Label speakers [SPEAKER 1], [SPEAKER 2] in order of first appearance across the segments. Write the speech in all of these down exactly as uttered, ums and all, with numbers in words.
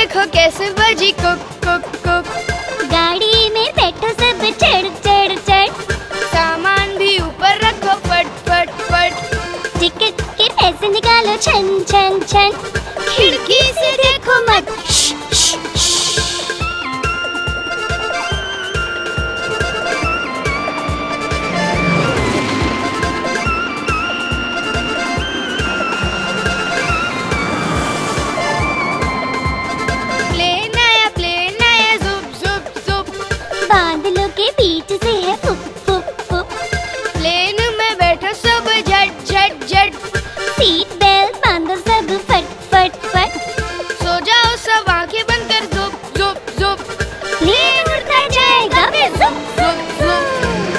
[SPEAKER 1] देखो कैसे बजी कुक कुक कुक।
[SPEAKER 2] गाड़ी में बैठो सब चढ़ चढ़ चढ़,
[SPEAKER 1] सामान भी ऊपर रखो फट फट फट।
[SPEAKER 2] टिकट के पैसे निकालो छन छन छन,
[SPEAKER 1] खिड़की से देखो मत।
[SPEAKER 2] बादलों के बीच से है फुक फुक फुक।
[SPEAKER 1] प्लेन में बैठो सब झट झट झट।
[SPEAKER 2] सीट बेल्ट बांधो सब फट फट फट।
[SPEAKER 1] सो जाओ सब आंखें बंद कर जुप जुप जुप।
[SPEAKER 2] प्लेन उड़ता जाएगा फिर जुप
[SPEAKER 1] जुप जुप।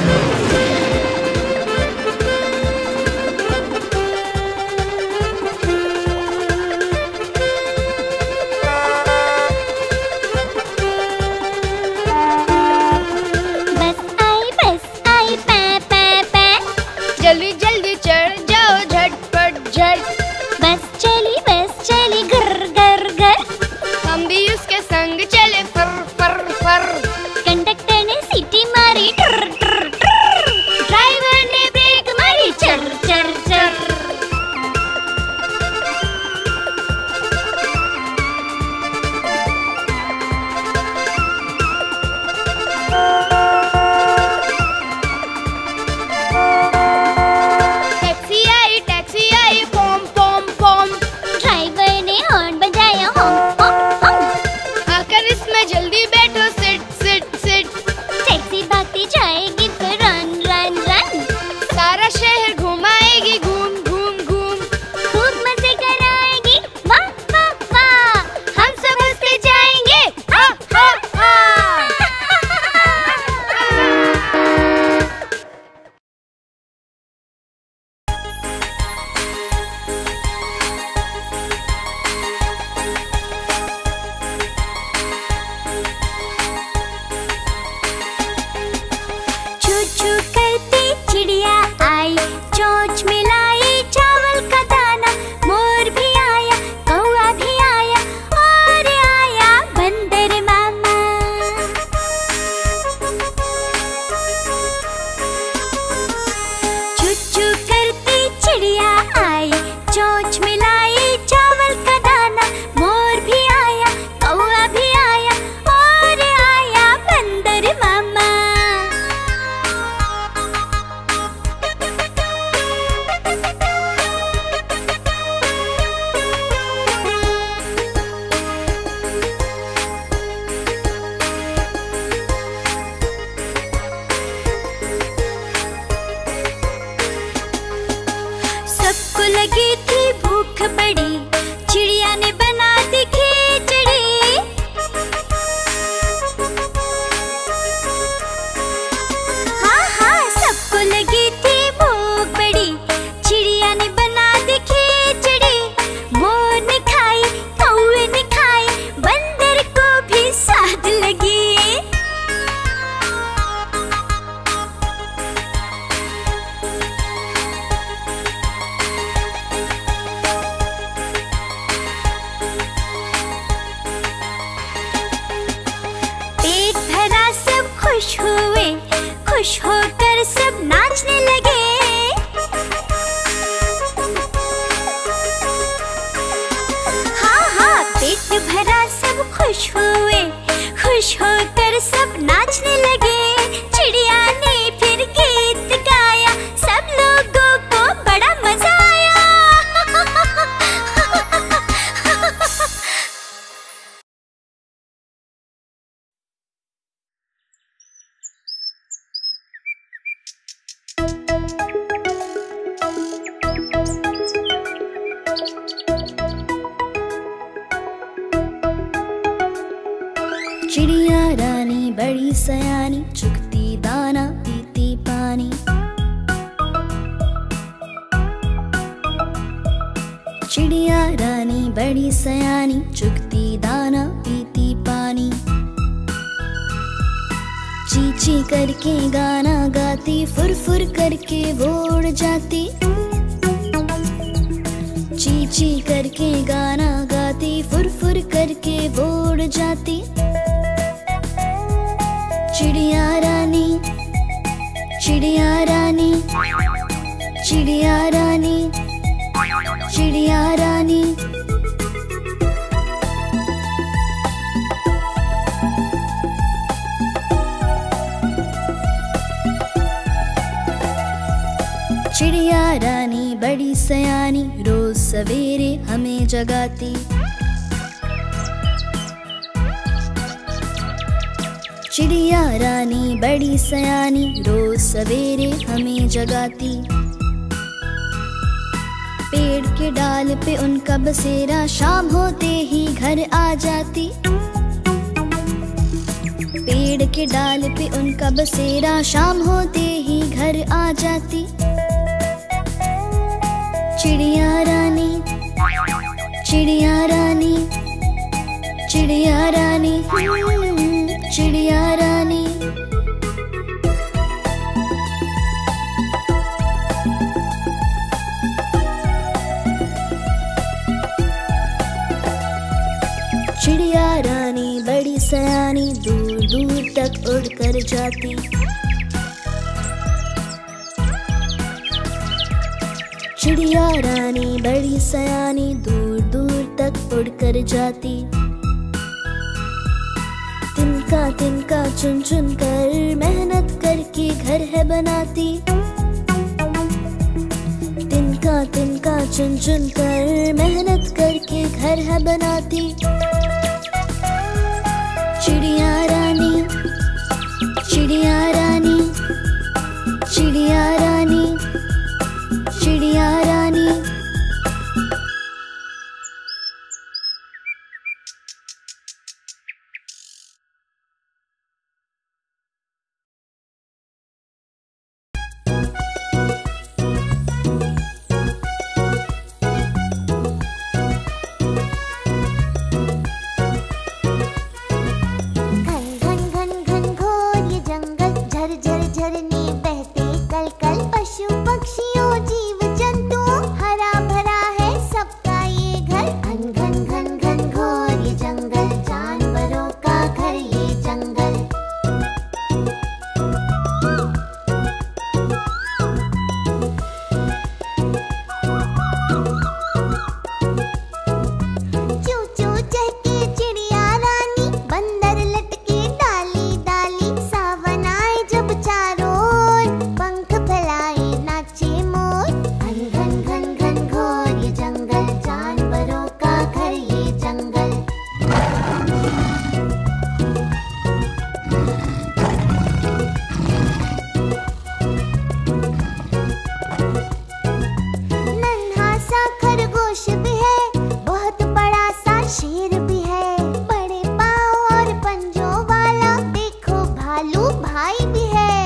[SPEAKER 1] जल्दी जल्दी चढ़ जाओ झटपट झट।
[SPEAKER 2] बस चली बस चली घर घर घर,
[SPEAKER 1] हम भी उसके संग चले फर फर फर।
[SPEAKER 2] कंडक्टर ने सीटी मारी ट्र ट्र ट्र, ड्राइवर ने ब्रेक मारी चर चर चर। खुश होकर सब नाचने लगे। हाँ हाँ पेट भरा सब खुश हुए, खुश होकर सब नाचने लगे। चिड़िया ने फिर गीत गाया, सब लोगों को बड़ा मजा आया।
[SPEAKER 3] चिड़िया रानी बड़ी सयानी, चुगती दाना पीती पानी। चिड़िया रानी बड़ी सयानी, चुगती दाना पीती पानी। ची ची करके गाना गाती, फुर फुर करके वो उड़ जाती। ची ची करके गाना गाती, फुर फुर करके वो उड़ जाती। चिड़िया रानी, चिड़िया रानी, चिड़िया रानी, चिड़िया रानी। चिड़िया रानी बड़ी सयानी, रोज सवेरे हमें जगाती। चिड़िया रानी बड़ी सयानी, रोज सवेरे हमें जगाती। पेड़ के डाल पे उनका बसेरा, शाम होते ही घर आ जाती। पेड़ के डाल पे उनका बसेरा, शाम होते ही घर आ जाती। चिड़िया रानी, चिड़िया रानी, चिड़िया रानी, चिड़िया रानी। चिड़िया रानी बड़ी सयानी, दूर दूर तक उड़ कर जाती। चिड़िया रानी बड़ी सयानी, दूर दूर तक उड़ कर जाती। तिनका तिनका चुन चुन कर मेहनत करके घर है बनाती। तिनका तिनका चुन चुन कर मेहनत करके घर है बनाती। चिड़िया रानी, चिड़िया रानी, चिड़िया रानी, चिड़िया रानी।
[SPEAKER 2] भाई भी है।